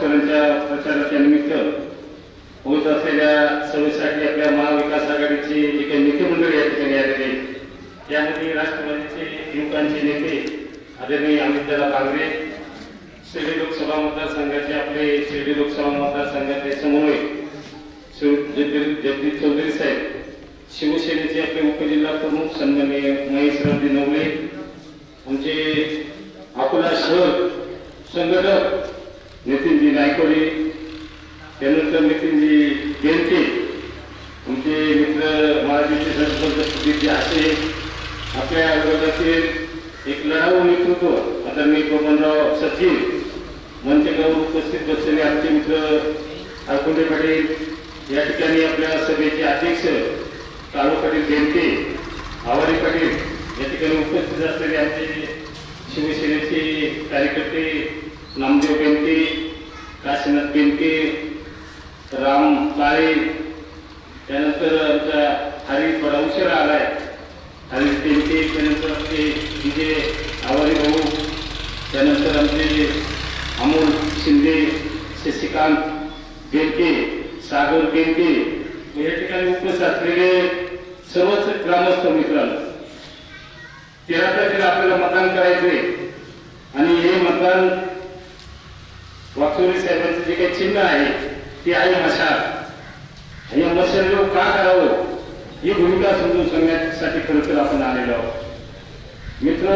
वाकचौऱ्यांच्या प्रचाराच्या निमित्त होत असलेल्या सभेसाठी आपल्या महाविकास आघाडीची जी काही नेते मंडळी या ठिकाणी आलेले, त्यामध्ये राष्ट्रवादीचे युवकांचे नेते आदरणीय अमितदादा बांगरे, शिर्डी लोकसभा मतदारसंघाचे आपले शिर्डी लोकसभा मतदारसंघाचे समन्वयक जगदीश चौधरी साहेब, शिवसेनेचे आपले उपजिल्हा प्रमुख सन्माननीय महेशरावजी नवले, आमचे अकोला शहर संघटक नितीनजी नायकोडे, त्यानंतर नितीनजी बेनके, आमचे मित्र महाराष्ट्राचे सरपंच सुधीरजी आशे, आपल्या विरोधातील एक लढाऊ नेतृत्व आदरणीय बबनराव सचिन, मंचगावर उपस्थित बसलेले आमचे मित्र आरकुंडे पाटील, या ठिकाणी आपल्या सभेचे अध्यक्ष काळू पाटील बेनके, आवारी पाटील, या ठिकाणी उपस्थित असलेले आमचे शिवसेनेचे कार्यकर्ते नामदेव बेनके, काशीनाथ बेनके, राम काळे, त्यानंतर आमचा हरी थोडा उशिरा आलाय हरी बेनके, त्यानंतर आमचे विजय आवारी भाऊ, त्यानंतर आमचे अमोल शिंदे, शशिकांत बेनके, सागर बेनके, या ठिकाणी उपस्थित असलेले सर्वच ग्रामस्थ मित्रांनो, 13 तारखेला आपल्याला मतदान करायचंय आणि हे मतदान वाकचौरे साहेबांचं जे काही चिन्ह आहे ते आहे मशाल, आणि मशाल का करावं ही भूमिका समजून सांगण्यासाठी खरं तर आपण आलेलो आहोत. मित्र,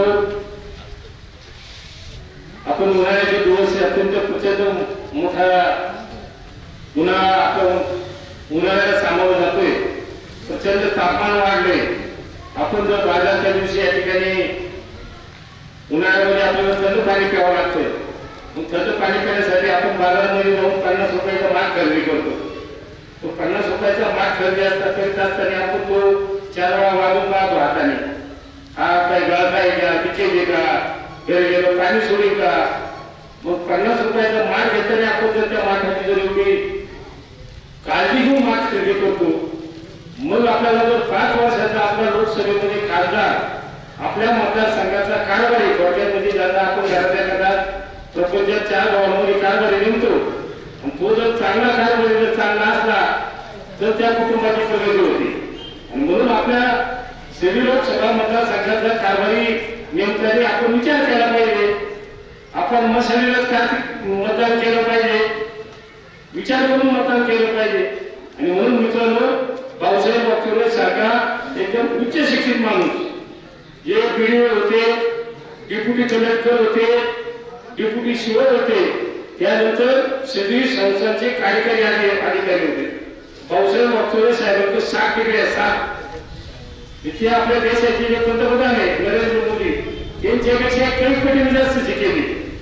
आपण उन्हाळ्याचे दिवस अत्यंत प्रचंड मोठा उन्हाळा, आपण उन्हाळ्याला सामोरं जातोय, प्रचंड तापमान वाढले. आपण जर बाजारच्या दिवशी या ठिकाणी उन्हाळ्यामध्ये आपल्याला थंड पाणी प्यावं लागतं, मग थंड पाणी पिण्यासाठी आपण बाजारामध्ये जाऊन 50 रुपयाचा माठ खरेदी करतो. तो 50 रुपयाचा माठ खरेदी करीत असताना आपण तो 4 वेळा वाजून पाहतो हाताने, हा काय गळताय का, पिके का, घरी गेलो पाणी सोडेल का. मग 50 रुपयाचा माठ घेताना आपण जर त्या माठाची जर एवढी काळजी घेऊन माठ खरेदी करतो, मग आपल्याला जर 5 वर्षाचा आपल्या लोकसभेमध्ये खासदार आपल्या मतदारसंघाचा कारभारी, थोडक्यामध्ये ज्याला आपण घरातल्या घरात प्रपंचात 4 गावांमध्ये कारभारी नेमतो, आणि तो जर चांगला कारभारी जर चांगला असला तर त्या कुटुंबाची प्रगती होती. आणि म्हणून आपल्या शिर्डी लोकसभा मतदारसंघाचा कारभारी नेमताना आपण विचार केला पाहिजे, आपण मशालीलाच मतदान केलं पाहिजे, विचार करून मतदान केलं पाहिजे. आणि म्हणून मित्रांनो, भाऊसाहेब वाकचौरे सारखा एकदम उच्च शिक्षित माणूस, जे पीडीओ होते, डेप्युटी कलेक्टर होते, डेप्युटी शिवर होते, त्यानंतर सगळी संस्थांचे कार्यकारी अधिकारी होते. भाऊसाहेब वाकचौरे साहेबांचे 7 डिग्री आहेत, 7. इथे आपल्या देशाचे जे पंतप्रधान आहेत नरेंद्र मोदी, त्यांच्यापेक्षा काही पटीने जास्त शिकेली.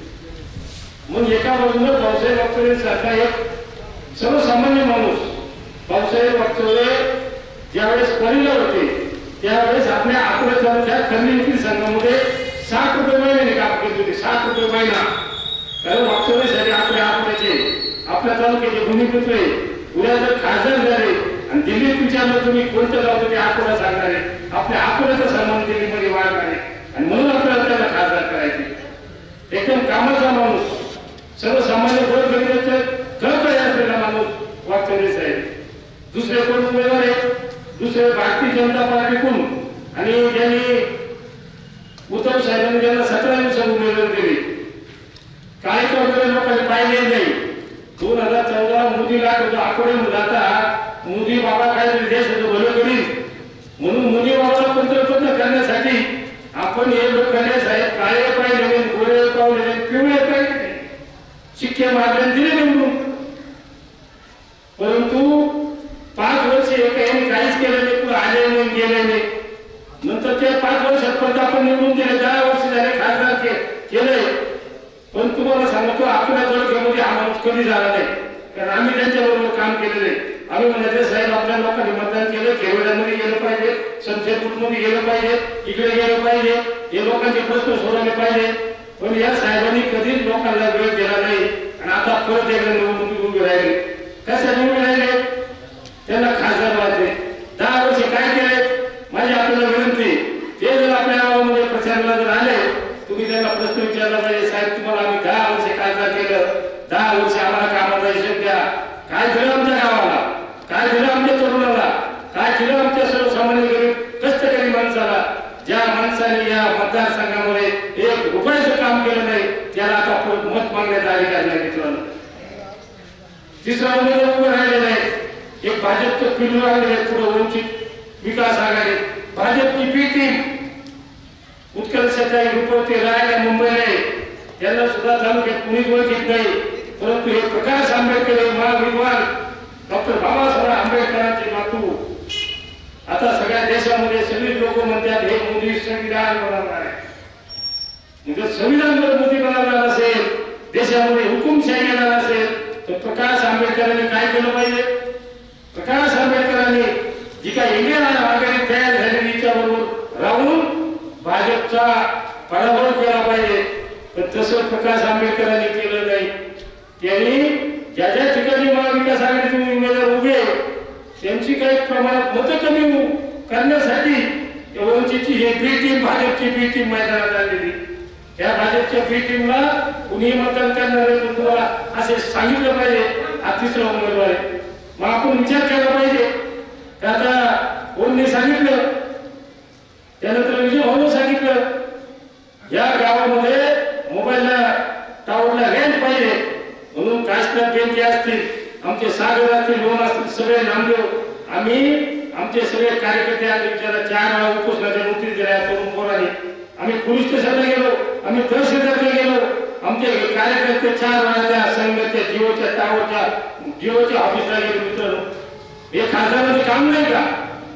मग एका बाजूला भाऊसाहेब वाकचौरे सारखा एक सर्वसामान्य माणूस, भाऊसाहेब वाकचौरे ज्यावेळेस परीला होते त्यावेळेस आपल्या अकोला तालुक्यात खर्ली संघामध्ये 60 रुपये महिन्याने काम करत होते, 60 रुपये महिना. कारण वाकचौरे साठी आपल्या तालुक्याचे भूमिपुत्र आहे. उद्या जर खासदार झाले आणि दिल्लीत विचारलं तुम्ही कोणतं गाव, तुम्ही अकोला सांगणार आहे, आपल्या अकोल्याचा सन्मान दिल्लीमध्ये वाढणार आहे, आणि म्हणून आपल्याला त्याला खासदार करायचे. एकदम कामाचा माणूस, सर्वसामान्य गोरगरिबाचं कळकळी असलेला माणूस वाकचौरे साहेब. दुसरे कोण उमेदवार आहेत, दुसरे भारतीय जनता पार्टीकडून, आणि ज्यांनी उद्धव साहेबांनी ज्यांना 17 दिवसात उमेदवारी दिली, काही वगैरे लोकांनी पाहिले नाही. 2014 मोदीला अकोल्यामध्ये जाता मोदी बाबा काय देशाचं भलं करील म्हणून मोदी बाबाला पंतप्रधान करण्यासाठी आपण हे लोकांनी साहेब काळे पाहिले, गोरे पावले, पिवळे पाहिले, शिक्के मारले, दिले निवडून. परंतु 5 वर्ष एकाने काहीच केलं नाही, कुठं आले नाही, गेले नाही. नंतर ते 5 वर्षात परत आपण निवडून दिले, 10 वर्ष झाले खासदार केले. पण तुम्हाला सांगतो आपल्या तालुक्यामध्ये हा माणूस कधी झाला नाही, कारण आम्ही त्यांच्याबरोबर काम केलेले. आम्ही म्हणायचे साहेब आपल्या लोकांनी मतदान केलं, केवळ्यामध्ये गेलं पाहिजे, संशयपूरमध्ये गेलं पाहिजे, इकडे गेलं पाहिजे, हे लोकांचे प्रश्न सोडवले पाहिजे. पण या साहेबांनी कधीच लोकांना वेळ दिला नाही, आणि आता परत एकदा निवडणुकीत उभे राहिले. कशाने उभे राहिले? त्यांना खासदार व्हायचे. 10 वर्ष काय केले? माझी आपल्याला विनंती, ते जर आपल्या गावामध्ये प्रचाराला जर आले, तुम्ही त्यांना प्रश्न विचारला पाहिजे, साहेब तुम्हाला आम्ही 10 वर्ष खासदार केलं, 10 वर्ष आम्हाला त्यांनी या मतदारसंघामध्ये 1 रुपयाचं काम केलं नाही, त्याला आता मत मागण्याचा अधिकार नाही मित्रांनो. तिसरा उमेदवार उभे राहिले नाही. एक भाजपचं पिल्लू राहिले पुढे वंचित विकास आघाडी, भाजपची बी टीम उत्कर्षाच्या रुपवते राहायला मुंबईला, त्यांना सुद्धा तालुक्यात कुणीच ओळखीत नाही. परंतु हे प्रकाश आंबेडकर हे महाविद्वान डॉक्टर बाबासाहेब आंबेडकरांचे नातू आता सगळ्या देशामध्ये सगळे लोक म्हणतात हे मोदी संविधान बनवणार आहे. म्हणजे संविधान जर मोदी बनवणार असेल, देशामध्ये हुकुमशाही येणार असेल, तर प्रकाश आंबेडकरांनी काय केलं पाहिजे? प्रकाश आंबेडकरांनी जी काही इंडियन आघाडी तयार झालेली त्याबरोबर राहून भाजपचा पराभव केला पाहिजे. पण तसं प्रकाश आंबेडकरांनी केलं नाही. त्यांनी ज्या ज्या ठिकाणी महाविकास आघाडीचे उमेदवार उभे त्यांची काही प्रमाणात मतं कमी करण्यासाठी वंचितची ही बी टीम, भाजपची बी टीम मैदानात आलेली. त्या भाजपच्या बी टीमला कुणी मतदान करणार नाही, पण तुम्हाला असे सांगितलं पाहिजे हा तिसरा उमेदवार आहे. मग आपण विचार केला पाहिजे. आता कोणी सांगितलं, त्यानंतर विजय भाऊने सांगितलं या गावामध्ये मोबाईलला टावरला रेंज पाहिजे म्हणून काश्मीर बँके असतील, आमचे सागर असतील, लोन असतील, सगळे नामदेव आम्ही आमचे सगळे कार्यकर्ते आम्ही त्याला 4 वेळा उपोषणाच्या नोटीस दिल्या करून पोरांनी. आम्ही पोलीस स्टेशनला गेलो, आम्ही तहसीलदारला गेलो, आमचे कार्यकर्ते 4 वेळा त्या संघाच्या जिओच्या टावरच्या जिओच्या ऑफिसला गेले. मित्रांनो, हे खासदारांचं काम नाही का?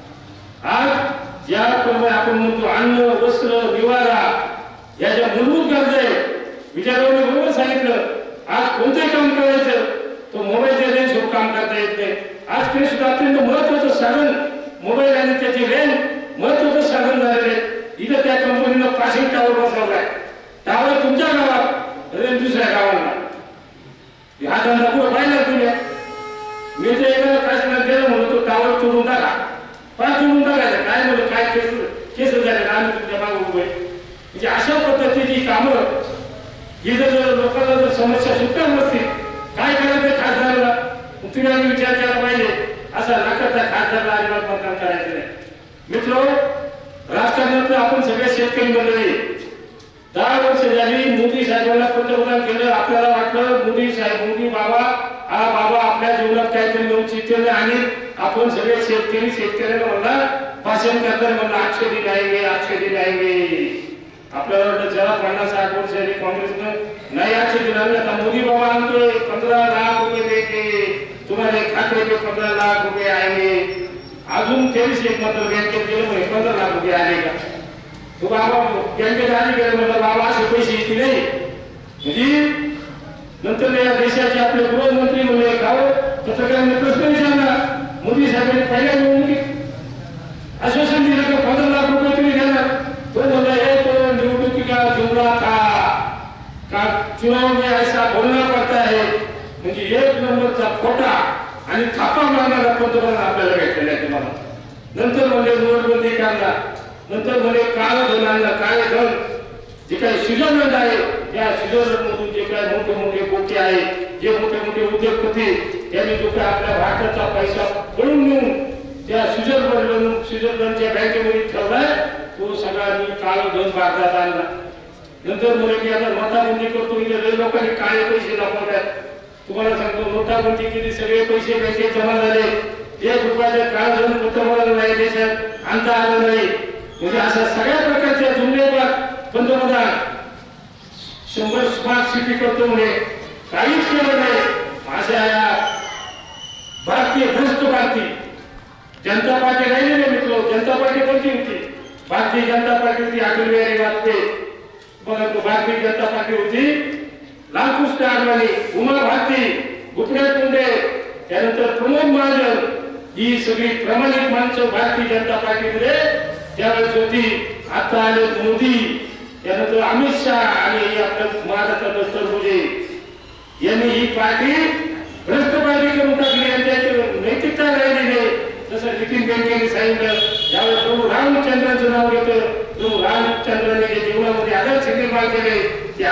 आज ज्याप्रमाणे आपण म्हणतो अन्न, वस्त्र, निवारा या ज्या मूलभूत गरजा आहेत, विचाराने बरोबर सांगितलं. आज कोणते काम करायचं तो मोबाईलच्या रेंज काम करता येत नाही. आज ते सुद्धा अत्यंत महत्वाचं साधन मोबाईल आणि त्याची रेंज महत्वाचं साधन झालेलं आहे. इथं त्या कंपनीनं 5 टावर बसवलाय. टावर तुमच्या गावात, रेंज दुसऱ्या गावाला. हा धंदा पुढे पाहिला तुम्ही. मी ते एका काश्मीर गेलो म्हणून तो टावर तोडून टाका, तोडून टाकायचं काय म्हणून काय केस झाले आम्ही तुमच्या मागे उभे. म्हणजे अशा पद्धतीची कामं ही जर लोकांना जर समस्या सुटणार नसतील काय करायचं खासदाराला? तुम्ही आम्ही विचार केला पाहिजे. असा नाकारता खासदारला अजिबात मतदान करायचं नाही. मित्र, राजकारणात आपण सगळे शेतकरी मंडळी 10 वर्ष झाली मोदी साहेबांना पंतप्रधान केलं. आपल्याला वाटलं मोदी साहेब, मोदी बाबा हा बाबा आपल्या जीवनात काहीतरी नवीन चिंतन आणि आपण सगळे शेतकऱ्यांना म्हणला भाषण करताना म्हणलं आजचे दिन आएंगे. आपल्याला वाटलं जरा 50-60 वर्ष झाली काँग्रेसनं नाही आजचे दिन आले. आता मोदी बाबा आणतोय 15 लाख रुपये देते तुम्हाला खाते पे 15 लाख रुपये आएंगे. अजून 23 एक मतलब बँकेत गेलं म्हणजे 15 लाख रुपये आले का? तो बाबा बँकेत आले गेले म्हणलं बाबा असे पैसे येते नाही. म्हणजे नंतर या देशाचे आपले गृहमंत्री म्हणले खावं पत्रकारांनी प्रश्न विचारला. मोदी साहेबांनी पहिल्या निवडणुकीत आश्वासन दिलं की 15 लाख रुपये तुम्ही देणार. तो म्हणला हे तो निवडणुकी का जुमला का चुनाव में ऐसा बोलना पड़ता है. म्हणजे 1 नंबरचा खोटा आणि थापा मारणारा पंतप्रधान आपल्याला भेटलेला आहे तुम्हाला. नंतर म्हणजे नोटबंदी काढला, नंतर म्हणजे काळं धन आणलं. काळे धन जे काही स्वित्झर्लंड आहे त्या स्वित्झर्लंडमधून जे काही मोठे मोठे बोके आहे, जे मोठे मोठे उद्योगपती त्यांनी जो काही आपल्या भारताचा पैसा पळून नेऊन त्या स्वित्झर्लंडच्या बँकेमध्ये ठेवलाय, तो सगळा मी काळं धन भारतात आणला. नंतर म्हणे की आता नोटाबंदी करतो, इथे लोकांनी काळे पैसे दाखवतात. तुम्हाला सांगतो नोटाबंदी केली, सगळे पैसे बँकेत जमा झाले. 1 रुपयाचं काळं धन पंतप्रधान नाही देशात आणता आलं नाही. म्हणजे अशा सगळ्या प्रकारच्या जुमलेबाज पंतप्रधान 100 स्मार्ट सिटी करतो म्हणे, काहीच केलं नाही. अशा या भारतीय भ्रष्ट भारतीय जनता पार्टी राहिली नाही. मित्र, जनता पार्टी कोणती होती? भारतीय जनता पार्टी होती अटल बिहारी वाजपेयी. परंतु भारतीय जनता पार्टी होती लालकृष्ण अडवाणी, उमा भारती, गोपीनाथ मुंडे, त्यानंतर प्रमोद महाजन, ही सगळी प्रामाणिक माणसं भारतीय जनता पार्टीमध्ये त्यावेळेस होती. आता आले मोदी, त्यानंतर अमित शहा आणि आपल्या महाराष्ट्रात दस्तरभुजे यांनी ही पार्टी भ्रष्ट पार्टी करून टाकली. यांच्या नैतिकता राहिली नाही. जसं नितीन गडकरींनी सांगितलं, ज्यावेळेस प्रभू रामचंद्रांचं नाव घेतं, प्रभू रामचंद्रांनी जे जीवनामध्ये आदर्श निर्माण केले, ते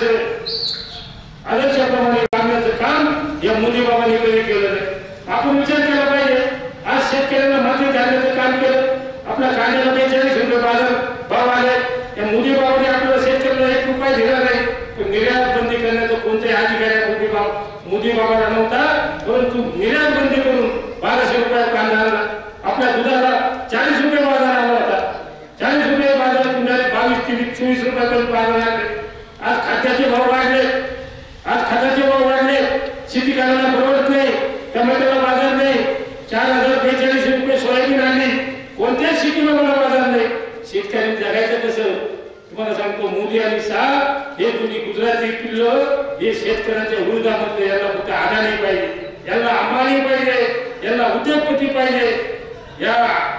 आदर्शाप्रमाणे वागण्याचं काम या मोदी बाबांनी कधी केलं नाही. आपण विचार केला पाहिजे. आज शेतकऱ्यांना माती घालण्याचं काम केलं. आपल्या कांद्याला 42 रुपये बाजार भाव आले. मोदी बाबाने आपल्याला शेतकऱ्याला 1 रुपया दिला नाही, पण निर्यात बंदी करण्याचा कोणत्याही अधिकारी मोदी बाबाला नव्हता, परंतु निर्यात बंदी करून 1200 रुपये कांदा आला. आपल्या दुधाला 40 रुपये बाजार आला होता. 40 रुपये बाजार पुन्हा 22, 23, 24 रुपयापर्यंत बाजार लागले. आज खाद्याचे भाव वाढले. शेतीकारांना परवडत नाही, टमाट्याला बाजार नाही. 4042 रुपये सोयाबीन आली. कोणत्याच शेतीला मला बाजार नाही. शेतकऱ्यांनी जगायचं कसं? तुम्हाला सांगतो, मोदी आणि शाह हे दोन्ही गुजराती पिल्ल हे शेतकऱ्यांच्या विरोधामध्ये. यांना फक्त अदानी पाहिजे, यांना अंबानी पाहिजे, यांना उद्योगपती पाहिजे. या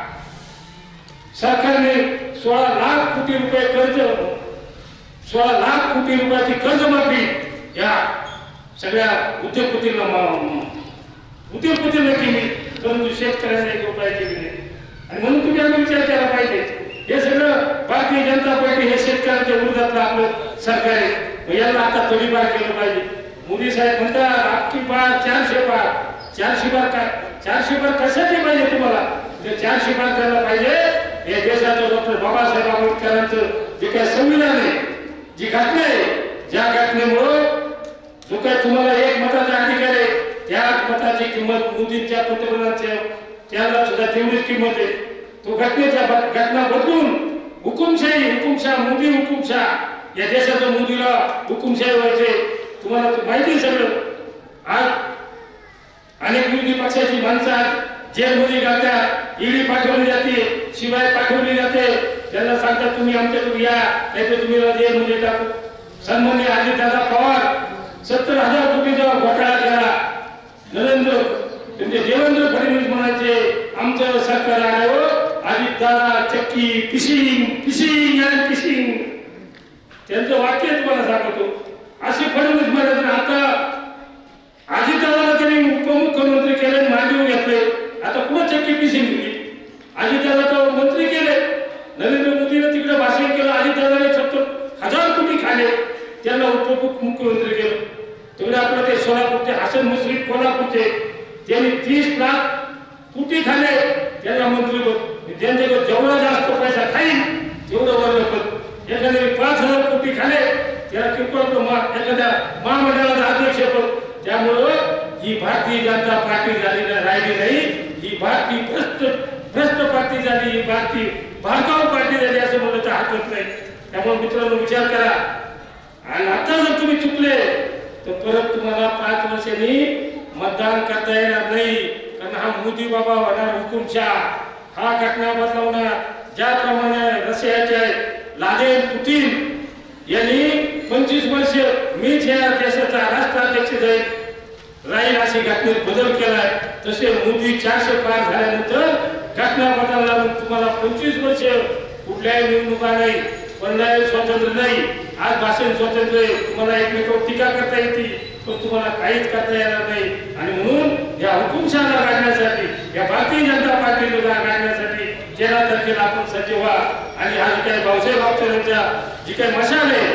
सरकारने 16 लाख कोटी रुपये कर्ज, 16 लाख कोटी रुपयाची कर्जमाफी या सगळ्या उद्योगपतींना केली, परंतु शेतकऱ्यांना 1 रुपया केली नाही. आणि म्हणून तुम्ही आम्ही विचार केला पाहिजे. हे सगळं भारतीय जनता पार्टी हे शेतकऱ्यांच्या विरोधातलं आपलं सरकार आहे. याला आता तोडीपार केलं पाहिजे. मोदी साहेब म्हणतात आपकी बार 400 बार. 400 बार काय? 400 बार कशासाठी पाहिजे तुम्हाला? ते 400 बार करायला पाहिजे या देशाचं डॉक्टर बाबासाहेब आंबेडकरांचं जे काही संविधान आहे, जी घटना आहे, ज्या घटनेमुळं जो काही तुम्हाला 1 मताचा अधिकार आहे, त्या मताची किंमत मोदींच्या पंतप्रधानांच्या त्याला सुद्धा तेवढीच किंमत आहे. तो घटना बदलून हुकुमशाह मोदी हुकुमशाह, या देशाचं मोदीला हुकुमशाही व्हायचे. तुम्हाला माहिती सगळं. आज अनेक विरोधी पक्षाची माणसं आज जेलमध्ये जातात, ईडी पाठवली जाते, शिवाय पाठवली जाते. त्यांना सांगतात तुम्ही आमच्याकडे या, नाही तर तुम्ही जेलमध्ये टाकू. सन्मान्य अजितदादा पवार 70,000 कोटीचा घोटाळा केला. देवेंद्र फडणवीस म्हणायचे आमचं सरकार आल्यावर अजितदादा चक्की पिशिंग आणि पिशिंग. त्यांचं वाक्य तुम्हाला सांगतो. असे फडणवीस म्हणायचे. आता अजितदादाला त्यांनी उपमुख्यमंत्री केले, मांडीवर घेतले. आता पुढे चक्की पिशिंग दिली. अजितदादा तर मंत्री केले. नरेंद्र मोदीने तिकडे भाषण केलं. अजितदादाने 70,000 कोटी खाले, त्यांना उपमुख्यमंत्री केलं. तेवढे आपलं ते सोलापूरचे हसन मुश्रीफ कोल्हापूरचे, त्यांनी 30 लाख कोटी खाले, त्यांना मंत्री ज्यांच्याकडे जेवढा जास्त पैसा खाईल तेवढं वर्ग पद. एखाद्याने 5,000 कोटी खाले, त्याला किरकोळ एखाद्या महामंडळाचा अध्यक्ष पद. त्यामुळं ही भारतीय जनता पार्टी झाली राहिली नाही. ही भारतीय भ्रष्ट पार्टी झाली, ही भारतीय भारकाव पार्टी झाली असं म्हणलं तर हरकत नाही. त्यामुळे मित्रांनो विचार करा. आणि आता जर तुम्ही चुकले तर परत तुम्हाला 5 वर्षांनी मतदान करता येणार नाही. कारण हा मोदी बाबा होणार हुकुमशाह, हा घटना बदलवणार. ज्याप्रमाणे रशियाचे व्लादिमीर पुतिन यांनी 25 वर्ष मीच या देशाचा राष्ट्राध्यक्ष राहील अशी घटनेत बदल केलाय, तसे मोदी 400 पार झाल्यानंतर घटना बदलणार. तुम्हाला 25 वर्ष कुठल्याही निवडणुका नाही, पर्याय स्वातंत्र्य नाही. आज भाषण स्वातंत्र्य, तुम्हाला एकमेकावर टीका करता येते, पण तुम्हाला काहीच करता येणार नाही. आणि म्हणून या हुकुमशाहाला गाडण्यासाठी, या भारतीय जनता पार्टीला गाडण्यासाठी 13 तारखेला आपण सज्ज व्हा. आणि हा जी काही भाऊसाहेब आंबेडकरांच्या जी काही मशाल आहे,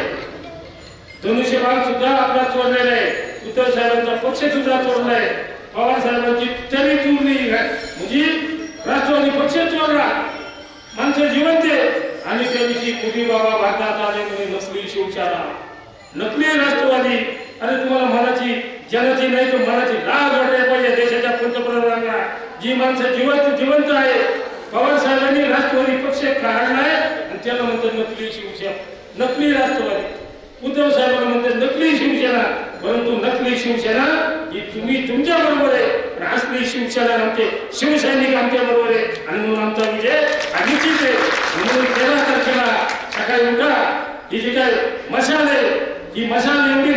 धनुष्यबाण सुद्धा आपला चोरलेला आहे, उद्धव साहेबांचा पक्ष सुद्धा चोरलाय, पवार साहेबांची तरी चोरली, म्हणजे राष्ट्रवादी पक्ष चोरला. माणसं जिवंत आहे. आणि त्या दिवशी मोदी बाबा भारतात आले म्हणजे नकली शिवसेना, नकली राष्ट्रवादी. अरे तुम्हाला मनाची जनाची नाही तर मनाची लाज वाटायला पाहिजे देशाच्या पंतप्रधानांना. जी माणसं जिवंत आहे, पवार साहेबांनी राष्ट्रवादी पक्ष काढलाय आणि त्याला म्हणतात नकली शिवसेना, नकली राष्ट्रवादी. उद्धव साहेबांना म्हणतात नकली शिवसेना. परंतु नकली शिवसेना ही तुम्ही तुमच्या बरोबर आहे, पण असली शिवसेना आमचे शिवसैनिक आमच्या बरोबर आहे. आणि म्हणून आमचा विजय हा निश्चित आहे. म्हणून 13 तारखेला सकाळी उठा. ही जी काय मशाल आहे, ही मशाल एवढी